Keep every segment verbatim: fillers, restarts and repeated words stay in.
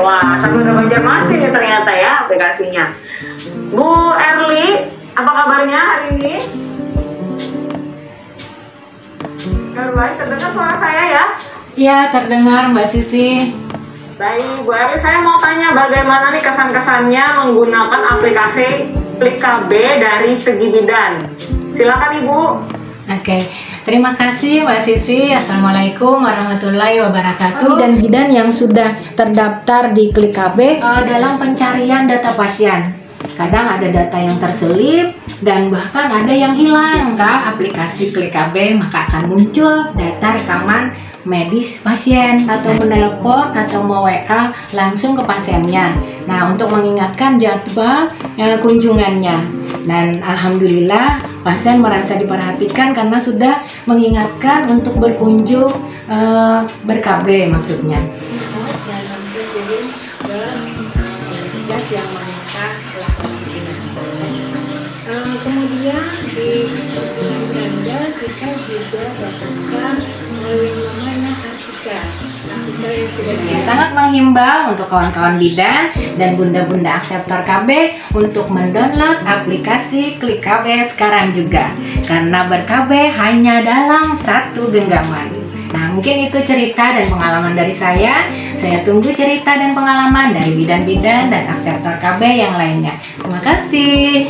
Wah, Sahabat Banjarmasin ya ternyata ya aplikasinya. Bu Erli, apa kabarnya hari ini? Kabar baik, terdengar suara saya ya? Iya, terdengar Mbak Sisi. Baik, Bu Erli, saya mau tanya bagaimana nih kesan-kesannya menggunakan aplikasi Klik K B dari segi bidan. Silakan Ibu. Oke, terima kasih Mbak Sisi. Assalamualaikum warahmatullahi wabarakatuh. Bidan-bidan yang sudah terdaftar di Klik K B uh, dalam pencarian data pasien. Kadang ada data yang terselip dan bahkan ada yang hilang. Kak, aplikasi Klik K B maka akan muncul data rekaman medis pasien atau menelpon atau mau W A langsung ke pasiennya. Nah, untuk mengingatkan jadwal eh, kunjungannya. Dan alhamdulillah pasien merasa diperhatikan karena sudah mengingatkan untuk berkunjung eh, ber-K B maksudnya. Yang meminta uh, kemudian di kunjungan belanja kita juga dapatkan melalui namanya artikel artikel yang sudah ya, sangat menghimbau untuk kawan-kawan bidan dan bunda-bunda akseptor K B untuk mendownload aplikasi Klik K B sekarang juga karena ber-K B hanya dalam satu genggaman. Nah, mungkin itu cerita dan pengalaman dari saya. Saya tunggu cerita dan pengalaman dari bidan-bidan dan akseptor K B yang lainnya. Terima kasih.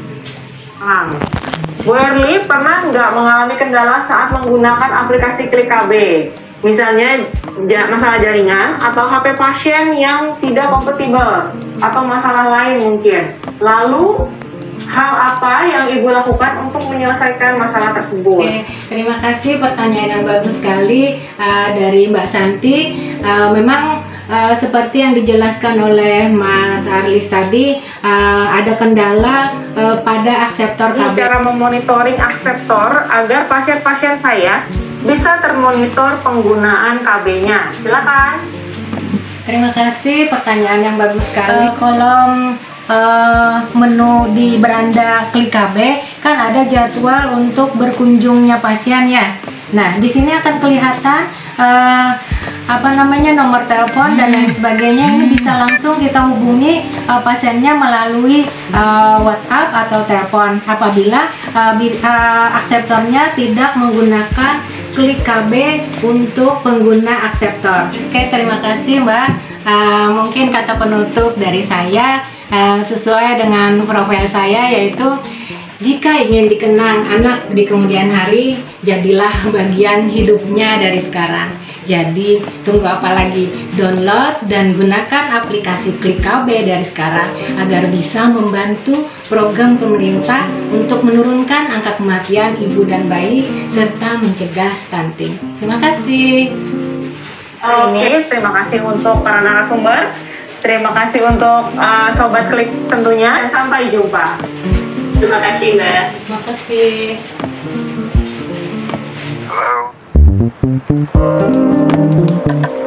Ah. Bu Erli, pernah nggak mengalami kendala saat menggunakan aplikasi Klik K B? Misalnya masalah jaringan atau H P pasien yang tidak kompatibel atau masalah lain mungkin. Lalu hal apa yang Ibu lakukan untuk menyelesaikan masalah tersebut? Oke, terima kasih pertanyaan yang bagus sekali uh, dari Mbak Santi. Uh, memang uh, seperti yang dijelaskan oleh Mas Arlis tadi, uh, ada kendala uh, pada akseptor K B. Cara memonitoring akseptor agar pasien-pasien saya bisa termonitor penggunaan K B-nya. Silakan. Terima kasih, pertanyaan yang bagus sekali. Uh, kolom Uh, menu di beranda Klik K B kan ada jadwal untuk berkunjungnya pasien ya. Nah, di sini akan kelihatan uh, apa namanya nomor telepon dan lain sebagainya. Ini bisa langsung kita hubungi uh, pasiennya melalui uh, WhatsApp atau telepon apabila uh, uh, akseptornya tidak menggunakan Klik K B untuk pengguna akseptor. Oke, terima kasih Mbak. Uh, mungkin kata penutup dari saya uh, sesuai dengan profil saya, yaitu jika ingin dikenang anak di kemudian hari, jadilah bagian hidupnya dari sekarang. Jadi tunggu apa lagi? Download dan gunakan aplikasi Klik K B dari sekarang agar bisa membantu program pemerintah untuk menurunkan angka kematian ibu dan bayi serta mencegah stunting. Terima kasih. Oke, terima kasih untuk para narasumber. Terima kasih untuk uh, Sobat Klik tentunya. Dan sampai jumpa. Terima kasih Mbak. Terima kasih. Halo.